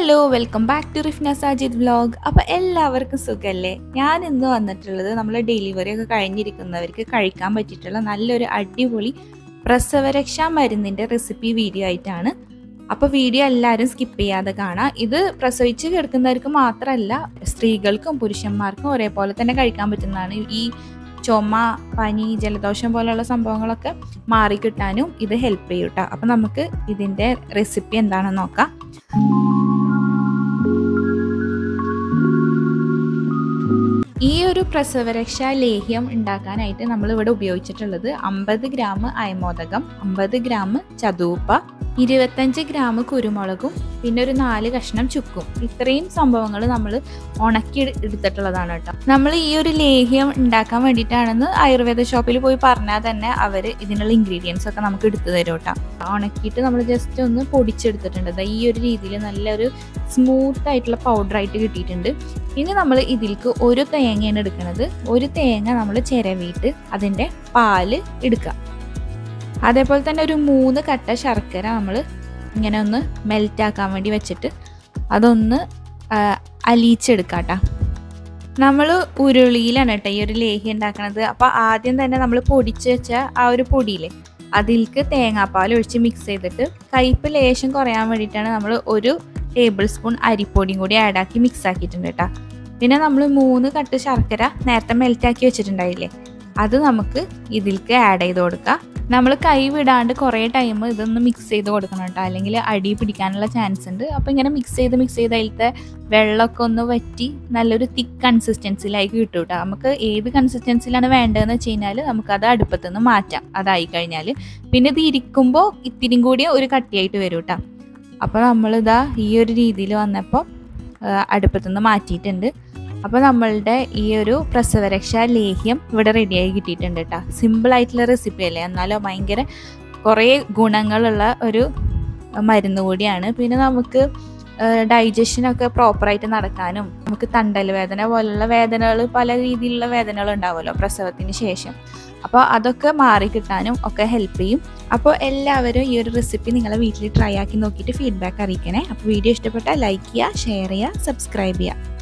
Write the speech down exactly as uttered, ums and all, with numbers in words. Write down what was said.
Hello welcome back to Rifna Sajid vlog. അപ്പോൾ എല്ലാവർക്കും സുഖമല്ലേ? ഞാൻ ഇന്ന് വന്നിട്ടുള്ളത് നമ്മൾ ഡെലിവറി ഒക്കെ കഴിഞ്ഞിരിക്കുന്നവർക്ക് കഴിക്കാൻ പറ്റിയിട്ടുള്ള നല്ലൊരു അടിപൊളി പ്രസവരക്ഷാ മരുന്നിൻ്റെ റെസിപ്പി വീഡിയോ ആയിട്ടാണ്. അപ്പോൾ വീഡിയോ എല്ലാവരും സ്കിപ്പ് ചെയ്യാതെ കാണാം. ഇത് പ്രസവിച്ച് കിടക്കുന്നവർക്ക് മാത്രമല്ല, സ്ത്രീകൾക്കും പുരുഷന്മാർക്കും ഒരേപോലെ തന്നെ കഴിക്കാൻ പറ്റുന്നതാണ്. ഈ ചുമ, പനി, ജലദോഷം പോലെയുള്ള സംഭവങ്ങളൊക്കെ മാറിക്കിട്ടാനും ഇത് ഹെൽപ്പ് ചെയ്യും കേട്ടോ. അപ്പോൾ നമുക്ക് ഇതിൻ്റെ റെസിപ്പി എന്താണെന്ന് നോക്കാം. ഈ ഒരു പ്രസവരക്ഷാ ലേഹ്യം ഉണ്ടാക്കാനായിട്ട് നമ്മൾ ഇവിടെ ഉപയോഗിച്ചിട്ടുള്ളത് അമ്പത് ഗ്രാം അയമോദകം, അമ്പത് ഗ്രാം ചതൂപ്പ, ഇരുപത്തഞ്ച് ഗ്രാം കുരുമുളകും പിന്നെ ഒരു നാല് കഷ്ണം ചുക്കും. ഇത്രയും സംഭവങ്ങൾ നമ്മൾ ഉണക്കി എടുത്തിട്ടുള്ളതാണ് കേട്ടോ. നമ്മൾ ഈ ഒരു ലേഹ്യം ഉണ്ടാക്കാൻ വേണ്ടിയിട്ടാണെന്ന് ആയുർവേദ ഷോപ്പിൽ പോയി പറഞ്ഞാൽ തന്നെ അവർ ഇതിനുള്ള ഇൻഗ്രീഡിയൻസ് ഒക്കെ നമുക്ക് എടുത്തു തരും കേട്ടോ. ഉണക്കിയിട്ട് നമ്മൾ ജസ്റ്റ് ഒന്ന് പൊടിച്ചെടുത്തിട്ടുണ്ട്. ഈ ഒരു രീതിയിൽ നല്ലൊരു സ്മൂത്ത് ആയിട്ടുള്ള പൗഡറായിട്ട് കിട്ടിയിട്ടുണ്ട്. ഇനി നമ്മൾ ഇതിലേക്ക് ഒരു തേങ്ങയാണ് എടുക്കുന്നത്. ഒരു തേങ്ങ നമ്മൾ ചിരവിയിട്ട് അതിൻ്റെ പാല് എടുക്കുക. അതേപോലെ തന്നെ ഒരു മൂന്ന് കട്ട ശർക്കര നമ്മൾ ഇങ്ങനെ ഒന്ന് മെൽറ്റാക്കാൻ വേണ്ടി വെച്ചിട്ട് അതൊന്ന് അലിയിച്ചെടുക്കാം കേട്ടോ. നമ്മൾ ഉരുളിയിലാണ് കേട്ടോ ഈ ഒരു ലേഹ്യം ഉണ്ടാക്കുന്നത്. അപ്പോൾ ആദ്യം തന്നെ നമ്മൾ പൊടിച്ച് വെച്ച ആ ഒരു പൊടിയില്ലേ, അതിലേക്ക് തേങ്ങാപ്പാൽ ഒഴിച്ച് മിക്സ് ചെയ്തിട്ട് കയ്പ്പ് ലേശം കുറയാൻ വേണ്ടിയിട്ടാണ് നമ്മൾ ഒരു ടേബിൾ സ്പൂൺ അരിപ്പൊടിയും കൂടി ആഡാക്കി മിക്സ് ആക്കിയിട്ടുണ്ട് കേട്ടോ. പിന്നെ നമ്മൾ മൂന്ന് കട്ട് ശർക്കര നേരത്തെ മെൽറ്റാക്കി വെച്ചിട്ടുണ്ടായില്ലേ, അത് നമുക്ക് ഇതിലേക്ക് ആഡ് ചെയ്ത് കൊടുക്കാം. നമ്മൾ കൈ വിടാണ്ട് കുറേ ടൈം ഇതൊന്ന് മിക്സ് ചെയ്ത് കൊടുക്കണം കേട്ടോ, അല്ലെങ്കിൽ അടി പിടിക്കാനുള്ള ചാൻസ് ഉണ്ട്. അപ്പോൾ ഇങ്ങനെ മിക്സ് ചെയ്ത് മിക്സ് ചെയ്ത് അതിലത്തെ വെള്ളമൊക്കെ ഒന്ന് വറ്റി നല്ലൊരു തിക്ക് കൺസിസ്റ്റൻസിയിലേക്ക് കിട്ടും കേട്ടോ. നമുക്ക് ഏത് കൺസിസ്റ്റൻസിയിലാണ് വേണ്ടതെന്ന് വെച്ച് കഴിഞ്ഞാൽ നമുക്കത് അടുപ്പത്തുനിന്ന് മാറ്റാം. അതായി കഴിഞ്ഞാൽ പിന്നെ ഇത് ഇരിക്കുമ്പോൾ ഇത്തിരിയും കൂടി ഒരു കട്ടിയായിട്ട് വരും കേട്ടോ. അപ്പോൾ നമ്മളിതാ ഈ ഒരു രീതിയിൽ വന്നപ്പോൾ അടുപ്പത്തുനിന്ന് മാറ്റിയിട്ടുണ്ട്. അപ്പോൾ നമ്മളുടെ ഈ ഒരു പ്രസവരക്ഷാ ലേഹ്യം ഇവിടെ റെഡിയായി കിട്ടിയിട്ടുണ്ട് കേട്ടോ. സിമ്പിളായിട്ടുള്ള റെസിപ്പി അല്ലേ, എന്നാലും ഭയങ്കര കുറേ ഗുണങ്ങളുള്ള ഒരു മരുന്ന് കൂടിയാണ്. പിന്നെ നമുക്ക് ഡൈജഷനൊക്കെ പ്രോപ്പറായിട്ട് നടക്കാനും, നമുക്ക് തണ്ടൽ വേദന പോലുള്ള വേദനകൾ, പല രീതിയിലുള്ള വേദനകൾ ഉണ്ടാവുമല്ലോ പ്രസവത്തിന് ശേഷം, അപ്പോൾ അതൊക്കെ മാറിക്കിട്ടാനും ഒക്കെ ഹെൽപ്പ് ചെയ്യും. അപ്പോൾ എല്ലാവരും ഈ ഒരു റെസിപ്പി നിങ്ങളെ വീട്ടിൽ ട്രൈ ആക്കി നോക്കിയിട്ട് ഫീഡ്ബാക്ക് അറിയിക്കണേ. അപ്പോൾ വീഡിയോ ഇഷ്ടപ്പെട്ടാൽ ലൈക്ക് ചെയ്യുക, ഷെയർ ചെയ്യുക, സബ്സ്ക്രൈബ് ചെയ്യുക.